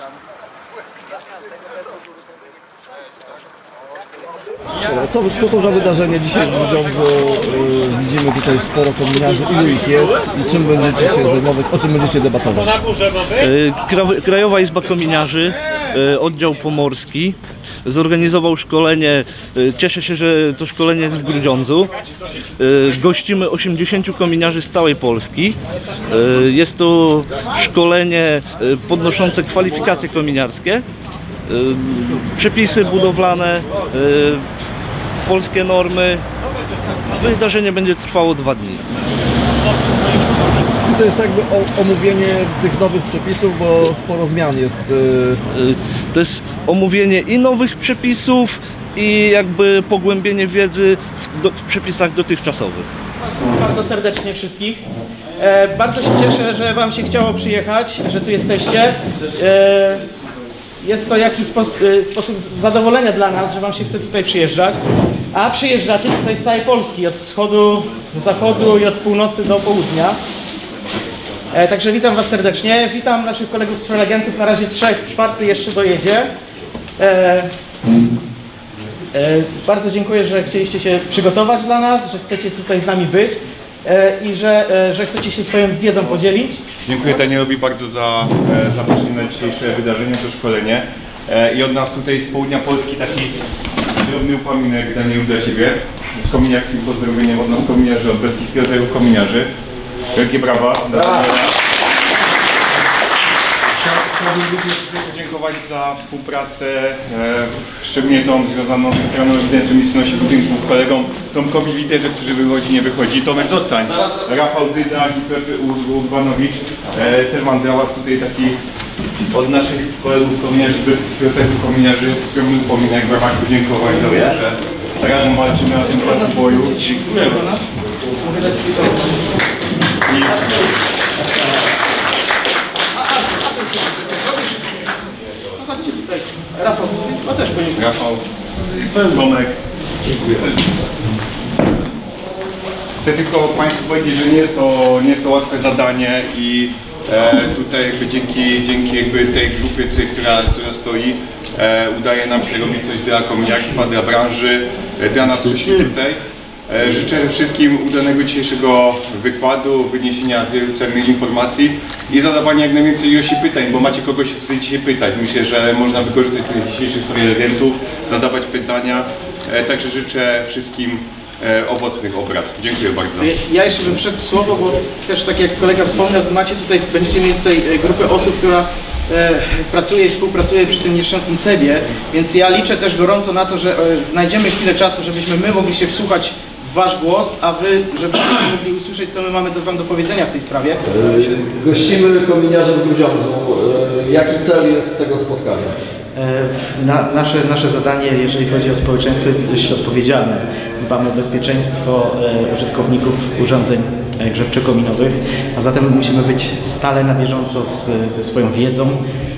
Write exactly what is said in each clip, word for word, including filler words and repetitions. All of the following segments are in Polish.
Co, co to za wydarzenie dzisiaj w Grudziądzu? Yy, widzimy tutaj sporo kominiarzy. Ilu ich jest i czym będziecie się zajmować, o czym będziecie debatować? Krajowa Izba Kominiarzy, oddział pomorski, zorganizował szkolenie. Cieszę się, że to szkolenie jest w Grudziądzu. Gościmy osiemdziesięciu kominiarzy z całej Polski. Jest to szkolenie podnoszące kwalifikacje kominiarskie, przepisy budowlane, polskie normy. Wydarzenie będzie trwało dwa dni. To jest jakby omówienie tych nowych przepisów, bo sporo zmian jest. To jest omówienie i nowych przepisów, i jakby pogłębienie wiedzy w, do, w przepisach dotychczasowych. Bardzo serdecznie wszystkich. E, bardzo się cieszę, że Wam się chciało przyjechać, że tu jesteście. E, jest to jakiś spos sposób zadowolenia dla nas, że Wam się chce tutaj przyjeżdżać. A przyjeżdżacie tutaj z całej Polski, od wschodu do zachodu i od północy do południa. E, także witam Was serdecznie. Witam naszych kolegów prelegentów. Na razie trzech, czwarty jeszcze dojedzie. E, e, bardzo dziękuję, że chcieliście się przygotować dla nas, że chcecie tutaj z nami być e, i że, e, że chcecie się swoją wiedzą podzielić. Dziękuję Danielowi bardzo za e, zaproszenie na dzisiejsze wydarzenie, to szkolenie. E, I od nas tutaj z południa Polski taki drobny upominek, Danielu, dla Ciebie. Z kominiarskim pozdrowieniem od nas kominiarzy, od Beskidzkiego Zalewu Kominiarzy. Wielkie brawa. Brawa. Chciałbym również podziękować za współpracę, e, szczególnie tą związaną z Centralną Ewidencją Imisyjności Budynków, kolegom Tomkowi Witerze, który wychodzi, nie wychodzi. Tomek, zostań. Rafał Dyda i Pepe Urbanowicz. E, też mam dla Was tutaj taki od naszych kolegów kominiarzy z Beskidzkiego Zalewu Kominiarzy skromny upominek w ramach podziękowań za to, że razem walczymy na tym polu boju. Dziękuję. I... No chodźcie tutaj. Rafał, no też powinien. Rafał, Tomek. Dziękuję. Chcę tylko Państwu powiedzieć, że nie jest to, nie jest to łatwe zadanie i e, tutaj jakby dzięki, dzięki jakby tej grupie, tej, która, która stoi, e, udaje nam się robić coś dla kominiarstwa, dla branży, e, dla nas wszystkich tutaj. Życzę wszystkim udanego dzisiejszego wykładu, wyniesienia wielu cennych informacji i zadawania jak najwięcej ilości pytań, bo macie kogoś tutaj dzisiaj pytać. Myślę, że można wykorzystać tych dzisiejszych prelegentów, zadawać pytania. Także życzę wszystkim owocnych obrad. Dziękuję bardzo. Ja jeszcze bym wszedł w słowo, bo też tak jak kolega wspomniał, macie tutaj, będziecie mieli tutaj grupę osób, która e, pracuje i współpracuje przy tym nieszczęsnym cebie, więc ja liczę też gorąco na to, że e, znajdziemy chwilę czasu, żebyśmy my mogli się wsłuchać w Wasz głos, a Wy, żebyście mogli usłyszeć, co my mamy do, Wam do powiedzenia w tej sprawie. E, gościmy kominiarzy w Grudziądzu. E, jaki cel jest tego spotkania? Na, nasze, nasze zadanie, jeżeli chodzi o społeczeństwo, jest dość odpowiedzialne. Dbamy o bezpieczeństwo e, użytkowników urządzeń e, grzewczo-kominowych, a zatem musimy być stale na bieżąco z, ze swoją wiedzą,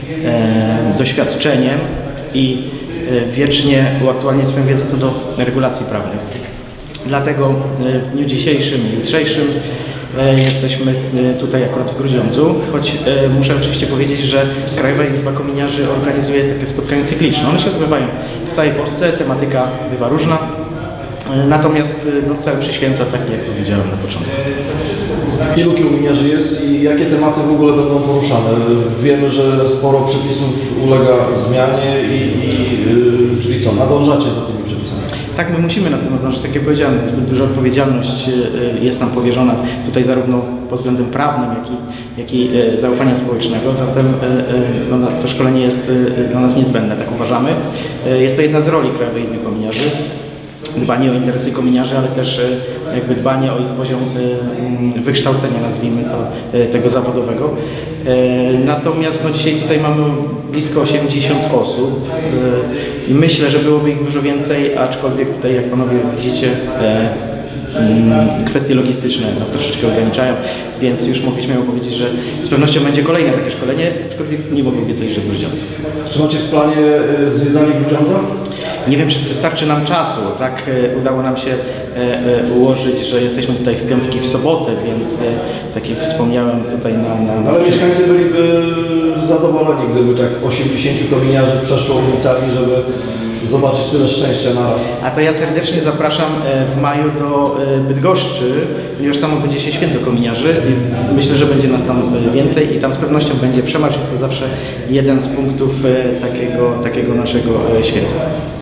e, doświadczeniem i e, wiecznie uaktualniać swoją wiedzę co do regulacji prawnych. Dlatego e, w dniu dzisiejszym i jutrzejszym jesteśmy tutaj akurat w Grudziądzu, choć muszę oczywiście powiedzieć, że Krajowa Izba Kominiarzy organizuje takie spotkania cykliczne. One się odbywają w całej Polsce, tematyka bywa różna, natomiast no, cel przyświęca, tak jak powiedziałem na początku. Ilu kominiarzy jest i jakie tematy w ogóle będą poruszane? Wiemy, że sporo przepisów ulega zmianie i, i czyli co, nadążacie za tymi przepisami? Tak, my musimy na tym nadążyć, tak jak powiedziałem, duża odpowiedzialność jest nam powierzona tutaj zarówno pod względem prawnym, jak i, jak i zaufania społecznego, zatem no, to szkolenie jest dla nas niezbędne, tak uważamy. Jest to jedna z roli Krajowej Izby Kominiarzy, dbanie o interesy kominiarzy, ale też jakby dbanie o ich poziom wykształcenia, nazwijmy to, tego zawodowego. Natomiast no, dzisiaj tutaj mamy blisko osiemdziesiąt osób i myślę, że byłoby ich dużo więcej, aczkolwiek tutaj, jak panowie widzicie, kwestie logistyczne nas troszeczkę ograniczają, więc już mogę śmiało powiedzieć, że z pewnością będzie kolejne takie szkolenie, aczkolwiek nie mogę obiecać, że w Grudziądzu. Czy macie w planie zwiedzanie Grudziądza? Nie wiem, czy wystarczy nam czasu. Tak udało nam się ułożyć, że jesteśmy tutaj w piątki, w sobotę, więc tak jak wspomniałem tutaj na... na Ale mieszkańcy byliby zadowoleni, gdyby tak osiemdziesięciu kominiarzy przeszło ulicami, żeby zobaczyć tyle szczęścia naraz. A to ja serdecznie zapraszam w maju do Bydgoszczy, ponieważ tam odbędzie się święto kominiarzy. Myślę, że będzie nas tam więcej i tam z pewnością będzie przemarsz. To zawsze jeden z punktów takiego, takiego naszego święta.